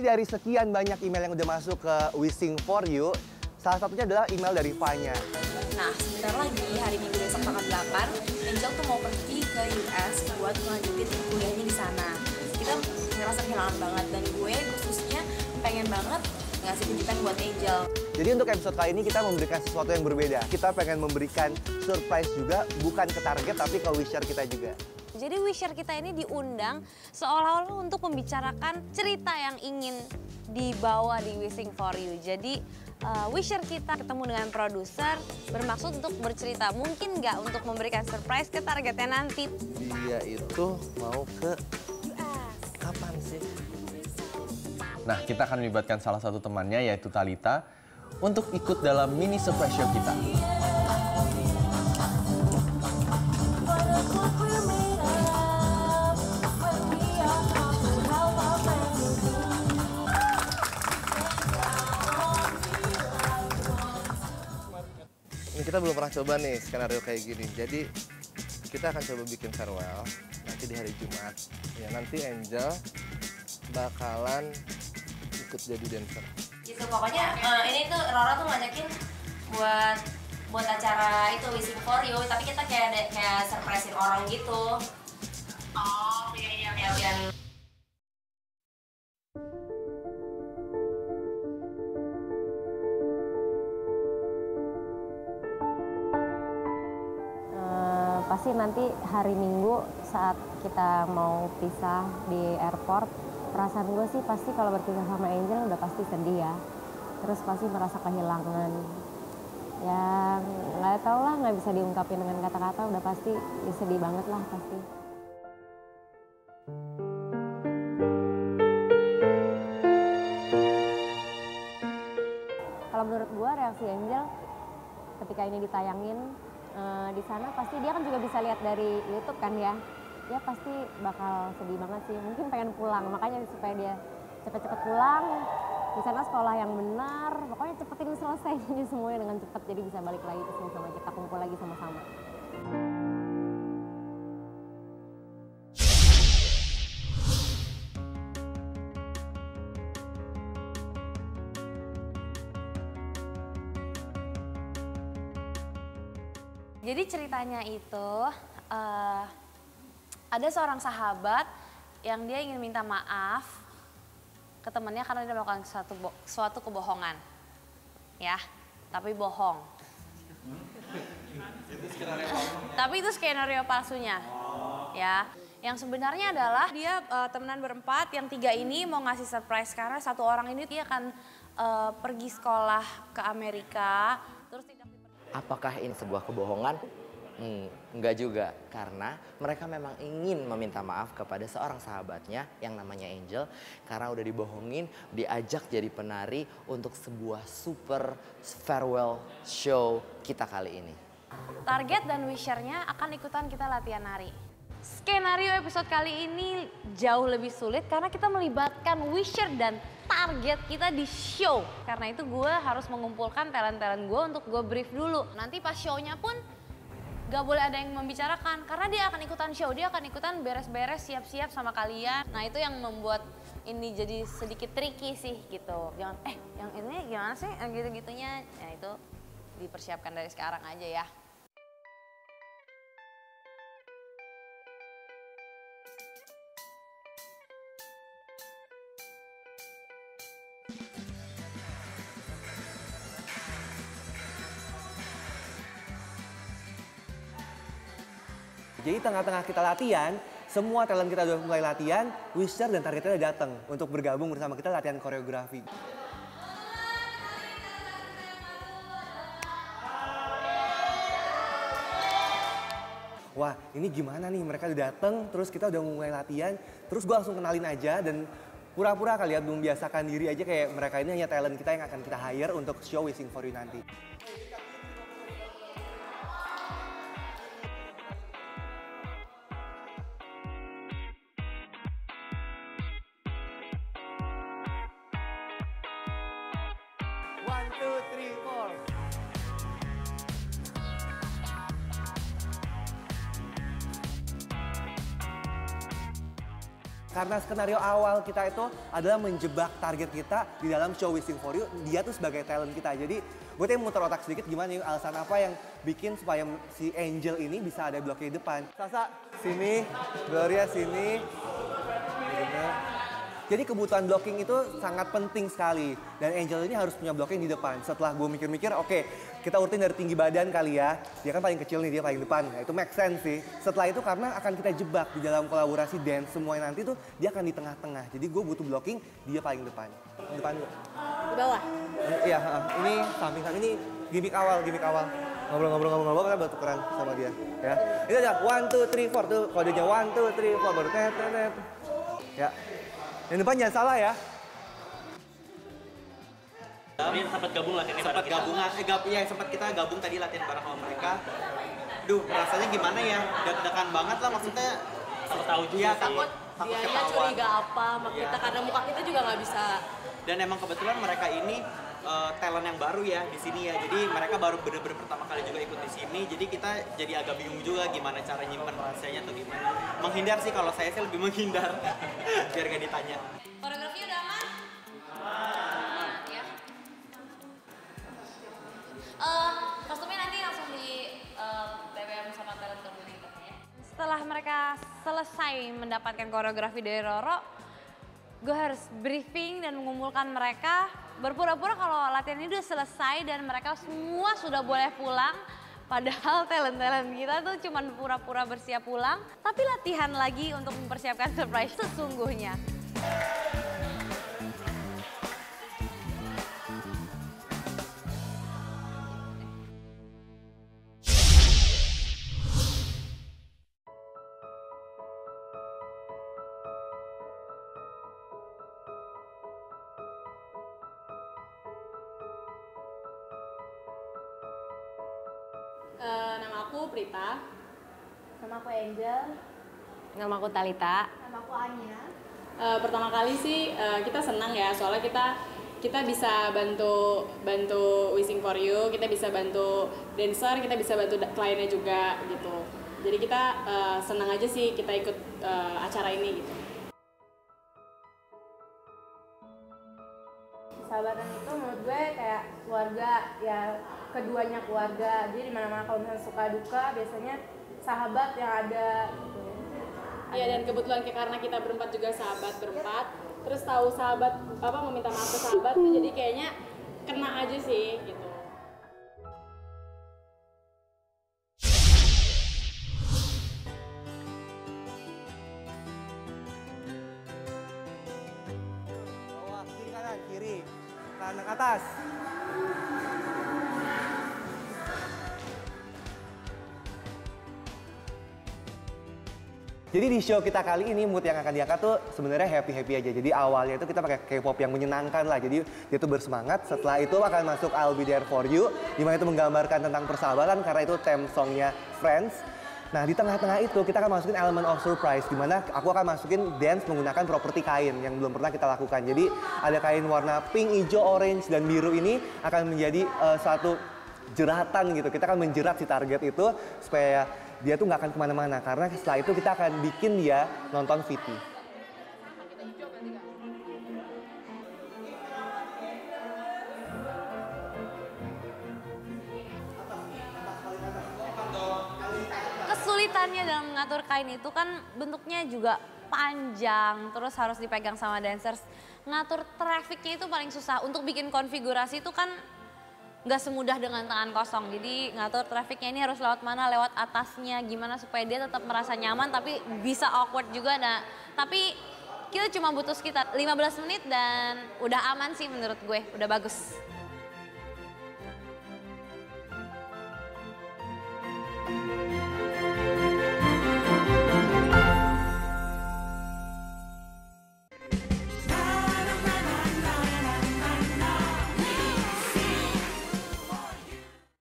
dari sekian banyak email yang udah masuk ke Wishing for You, salah satunya adalah email dari Fanya. Nah, sebentar lagi hari Minggu besok tanggal 8, Angel tuh mau pergi ke US buat ngelanjutin kuliahnya di sana. Kita ngerasa kehilangan banget, dan gue khususnya pengen banget ngasih kejutan buat Angel. Jadi untuk episode kali ini kita memberikan sesuatu yang berbeda. Kita pengen memberikan surprise juga, bukan ke target tapi ke wisher kita juga. Jadi wisher kita ini diundang seolah-olah untuk membicarakan cerita yang ingin dibawa di Wishing for You. Jadi wisher kita ketemu dengan produser bermaksud untuk bercerita. Mungkin nggak untuk memberikan surprise ke targetnya nanti. Dia itu mau ke US. kapan sih? Nah, kita akan melibatkan salah satu temannya yaitu Thalita untuk ikut dalam mini surprise show kita. Ini kita belum pernah coba nih skenario kayak gini. Jadi kita akan coba bikin farewell nanti di hari Jumat. Ya nanti Angel bakalan ikut jadi dancer. Gitu, pokoknya ini tuh Rora tuh ngajakin buat acara itu Wishing for You, tapi kita kayak surprisein orang gitu. Oh iya. Pasti nanti hari Minggu saat kita mau pisah di airport, perasaan gue sih pasti kalau berpisah sama Angel udah pasti sedih ya. Terus pasti merasa kehilangan. Ya nggak tau lah, nggak bisa diungkapin dengan kata-kata, udah pasti sedih banget lah pasti. Kalau menurut gue reaksi Angel ketika ini ditayangin di sana, pasti dia kan juga bisa lihat dari YouTube kan ya. Dia pasti bakal sedih banget sih, mungkin pengen pulang, makanya supaya dia cepet-cepet pulang. Di sana sekolah yang benar, pokoknya cepetin selesai semuanya dengan cepat, jadi bisa balik lagi ke sini sama kita, kumpul lagi sama-sama. Jadi ceritanya itu ada seorang sahabat yang dia ingin minta maaf ke temannya karena dia melakukan suatu kebohongan, ya, tapi bohong. Tapi itu skenario palsunya, ya. Yang sebenarnya adalah dia temenan berempat, yang tiga ini mau ngasih surprise karena satu orang ini dia akan pergi sekolah ke Amerika, terus tidak. Apakah ini sebuah kebohongan? Enggak juga, karena mereka memang ingin meminta maaf kepada seorang sahabatnya yang namanya Angel karena udah dibohongin, diajak jadi penari untuk sebuah super farewell show kita kali ini. Target dan wishernya akan ikutan kita latihan nari. Skenario episode kali ini jauh lebih sulit karena kita melibatkan wisher dan target kita di show. Karena itu gue harus mengumpulkan talent-talent gue untuk gue brief dulu. Nanti pas show-nya pun gak boleh ada yang membicarakan karena dia akan ikutan show, dia akan ikutan beres-beres, siap-siap sama kalian. Nah itu yang membuat ini jadi sedikit tricky sih gitu. Jangan yang ini gimana sih gitu-gitunya. Nah itu dipersiapkan dari sekarang aja ya. Jadi tengah-tengah kita latihan, semua talent kita udah mulai latihan, wisher dan targetnya udah datang untuk bergabung bersama kita latihan koreografi. Wah, ini gimana nih, mereka udah datang, terus kita udah mulai latihan, terus gue langsung kenalin aja dan pura-pura kali ya membiasakan diri aja kayak mereka ini hanya talent kita yang akan kita hire untuk show Wishing for You nanti. One, two, three, four. Karena skenario awal kita itu adalah menjebak target kita di dalam show Wishing for You, dia tuh sebagai talent kita. Jadi gue tuh muter otak sedikit gimana nih alasan apa yang bikin supaya si Angel ini bisa ada bloknya di depan. Sasa, sini, Gloria sini. Jadi kebutuhan blocking itu sangat penting sekali. Dan Angel ini harus punya blocking di depan. Setelah gue mikir-mikir, oke, kita urutin dari tinggi badan kali ya. Dia kan paling kecil nih, dia paling depan. Nah, itu make sense sih. Setelah itu karena akan kita jebak di dalam kolaborasi dance semuanya nanti tuh dia akan di tengah-tengah. Jadi gue butuh blocking, dia paling depan. Depan dulu. Di bawah. Iya, ini samping-samping ini gimmick awal. Ngobrol-ngobrol kan baru tukeran sama dia. Ya. Itu aja, 1, 2, 3, 4 tuh kodenya 1, 2, 3, 4 baru tet. Ya. Yang depan jangan salah ya. Ini sempat gabung latihan bareng kita. Sempat kita gabung tadi latihan bareng sama mereka. Duh, rasanya gimana ya? Deg-degan banget lah maksudnya. Takut tahu juga Iya, sih. takut Dianya ketahuan. curiga apa sama kita karena muka kita juga nggak bisa. Dan emang kebetulan mereka ini talent yang baru ya di sini ya. Jadi mereka baru bener-bener pertama kali juga ikut di sini. Jadi kita jadi agak bingung juga gimana cara nyimpen rahasianya atau gimana. Menghindar sih, kalau saya sih lebih menghindar biar gak ditanya. Koreografi udah aman? Aman ya. Kostumnya nanti langsung di BBM sama talent community ya. Setelah mereka selesai mendapatkan koreografi dari Roro, gue harus briefing dan mengumpulkan mereka. Berpura-pura kalau latihan ini udah selesai dan mereka semua sudah boleh pulang. Padahal talent-talent kita tuh cuma pura-pura bersiap pulang. Tapi latihan lagi untuk mempersiapkan surprise sesungguhnya. Nama aku Prita. Nama aku Angel. Nama aku Talita. Nama aku Anya. Pertama kali sih kita senang ya, soalnya kita bisa bantu Wishing for You, kita bisa bantu dancer, kita bisa bantu kliennya juga gitu. Jadi kita senang aja sih kita ikut acara ini gitu. Sahabatan itu menurut gue kayak keluarga, ya keduanya keluarga. Jadi dimana-mana kalau misalnya suka duka biasanya sahabat yang ada gitu. Iya, dan kebetulan karena kita berempat juga sahabat berempat, terus tahu sahabat meminta maaf ke sahabat, jadi kayaknya kena aja sih gitu. Bawah, kiri kanan, kiri. Kanan atas. Jadi di show kita kali ini mood yang akan diangkat tuh sebenarnya happy-happy aja. Jadi awalnya itu kita pakai K-pop yang menyenangkan lah. Jadi dia tuh bersemangat. Setelah itu akan masuk I'll Be There For You, dimana itu menggambarkan tentang persahabatan karena itu theme songnya Friends. Nah di tengah-tengah itu kita akan masukin element of surprise, dimana aku akan masukin dance menggunakan properti kain yang belum pernah kita lakukan. Jadi ada kain warna pink, hijau, orange, dan biru ini akan menjadi suatu jeratan gitu. Kita akan menjerat si target itu supaya dia tuh nggak akan kemana-mana, karena setelah itu kita akan bikin dia nonton VT. Kesulitannya dalam mengatur kain itu kan bentuknya juga panjang, terus harus dipegang sama dancers. Ngatur trafficnya itu paling susah. Untuk bikin konfigurasi itu kan nggak semudah dengan tangan kosong. Jadi ngatur trafficnya ini harus lewat mana, lewat atasnya, gimana supaya dia tetap merasa nyaman tapi bisa awkward juga. Nah, tapi kita cuma butuh sekitar 15 menit dan udah aman sih menurut gue, udah bagus.